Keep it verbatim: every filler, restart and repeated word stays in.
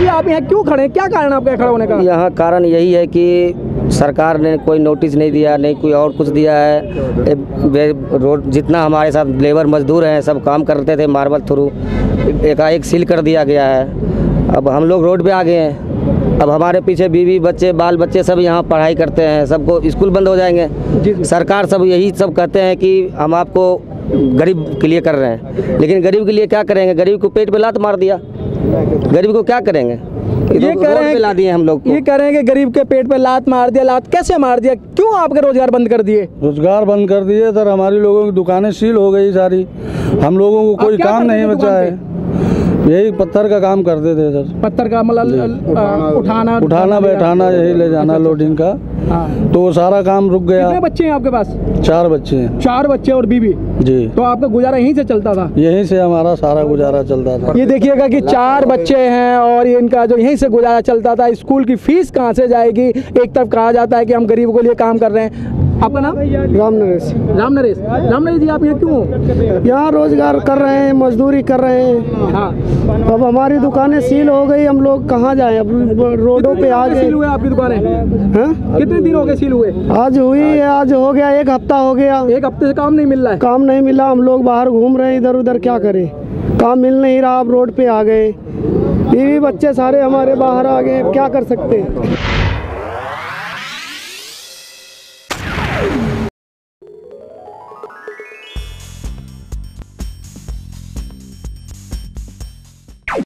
जी आप यहाँ क्यों खड़े हैं, क्या कारण आपका खड़ा होने का? यहाँ कारण यही है कि सरकार ने कोई नोटिस नहीं दिया, नहीं कोई और कुछ दिया है। रोड जितना हमारे साथ लेबर मजदूर हैं सब काम करते थे मार्बल थ्रू, एकाएक सील कर दिया गया है। अब हम लोग रोड पे आ गए हैं। अब हमारे पीछे बीवी बच्चे बाल बच्चे सब यहाँ पढ़ाई करते हैं, सबको स्कूल बंद हो जाएंगे। सरकार सब यही सब कहते हैं कि हम आपको गरीब के लिए कर रहे हैं, लेकिन गरीब के लिए क्या करेंगे? गरीब को पेट पे लात मार दिया, गरीब को क्या करेंगे? ये कह रहे हैं ला दिए हम लोग को। ये कह रहे हैं कि गरीब के पेट पे लात मार दिया। लात कैसे मार दिया? क्यों आपके रोजगार बंद कर दिए? रोजगार बंद कर दिए सर, हमारी लोगों की दुकानें सील हो गई सारी, हम लोगों को कोई काम नहीं बचा है। यही पत्थर का काम करते थे सर, पत्थर का मतलब उठाना उठाना बैठाना यही ले जाना लोडिंग का। हाँ। तो वो सारा काम रुक गया। कितने बच्चे हैं आपके पास? चार बच्चे हैं। चार बच्चे और बीवी जी। तो आपका गुजारा यहीं से चलता था? यहीं से हमारा सारा गुजारा चलता था। ये देखिएगा कि चार बच्चे हैं और इनका जो यहीं से गुजारा चलता था। स्कूल की फीस कहाँ से जाएगी? एक तरफ कहा जाता है कि हम गरीबों के लिए काम कर रहे हैं। आपका नाम? राम नरेश। राम नरेश राम नरेश जी आप यहाँ क्यों हो? यहाँ रोजगार कर रहे हैं, मजदूरी कर रहे हैं। हाँ। अब हमारी दुकानें सील हो गई, हम लोग कहाँ जाएं? अब रोडों पे आ गए। सील हुए आपकी दुकानें? हाँ? कितने दिन हो गए सील हुए? आज हुई है, आज हो गया एक हफ्ता हो गया। एक हफ्ते से काम नहीं मिल रहा है? काम नहीं मिला, हम लोग बाहर घूम रहे हैं इधर उधर, क्या करें? काम मिल नहीं रहा, अब रोड पे आ गए। बीवी बच्चे सारे हमारे बाहर आ गए, क्या कर सकते हैं?